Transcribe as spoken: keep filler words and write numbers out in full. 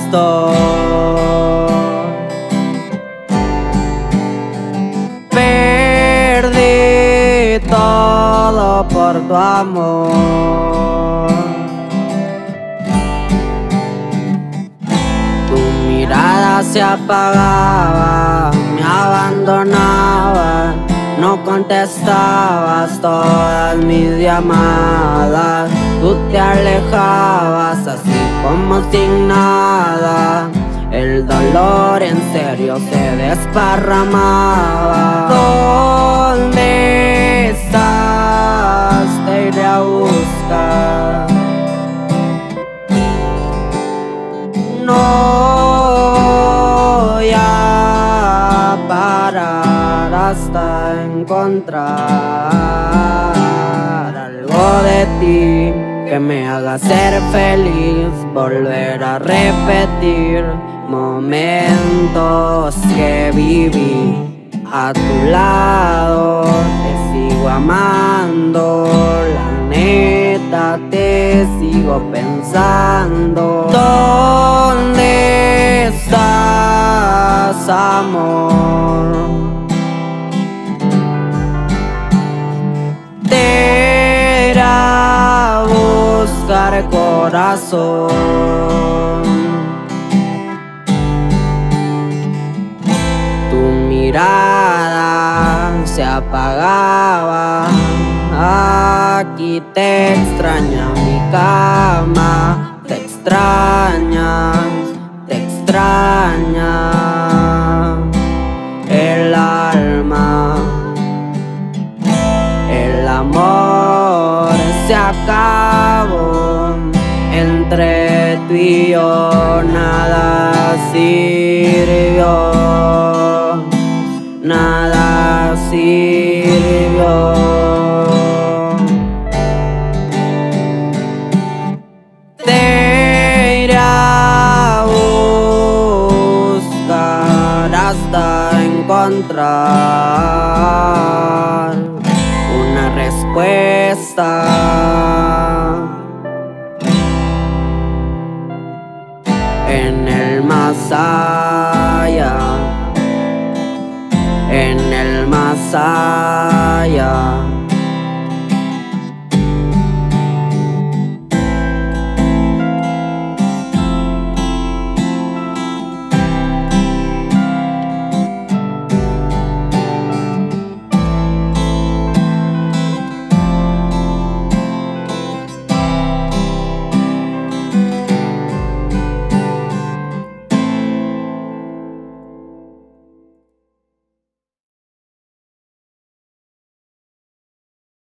estoy. Perdí todo por tu amor. Tu mirada se apagaba, me abandonaba, no contestabas todas mis llamadas. Tú te alejabas así como sin nada. El dolor en serio se desparramaba. ¿Dónde estás? Te iré a buscar. No voy a parar hasta encontrar algo de ti que me haga ser feliz, volver a repetir momentos que viví a tu lado. Te sigo amando, la neta te sigo pensando. ¿Dónde estás, amor? Te iré a buscar, corazón. Tu mirada se apagaba, aquí te extraña mi cama. Te extraña, te extraña el alma. El amor se acabó entre tú y yo, nada sirvió, nada sirvió. Te iré a buscar hasta encontrar una respuesta. En el más allá, en el más allá.